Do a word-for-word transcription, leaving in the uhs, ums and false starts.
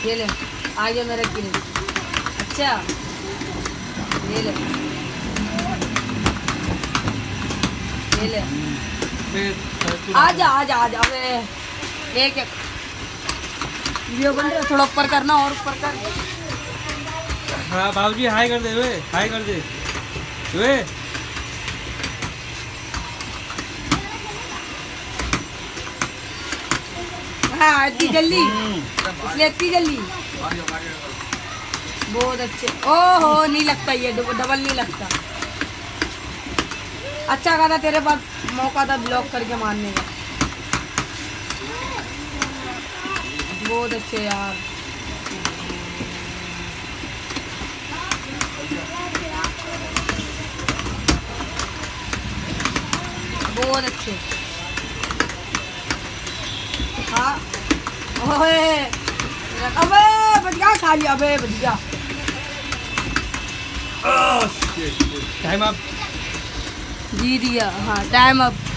ये ले आगे मेरे किल। अच्छा ये ले ये ले आजा आजा आजा। अबे एक एक वीडियो बन रहा, थोड़ा ऊपर करना और ऊपर कर। हाँ बाबूजी हाय कर दे वे, हाय कर दे वे। हाँ इतनी जल्दी, इसलिए इतनी जल्दी। बहुत अच्छे। ओहो नहीं लगता ये डबल नहीं लगता। अच्छा कहा था तेरे पास मौका था ब्लॉक करके मारने का। बहुत अच्छे यार। बहुत अच्छे। हाँ ओए अबे बच गया, खा लिया। अबे बच गया। Time up. जीत गया। हाँ टाइम अप।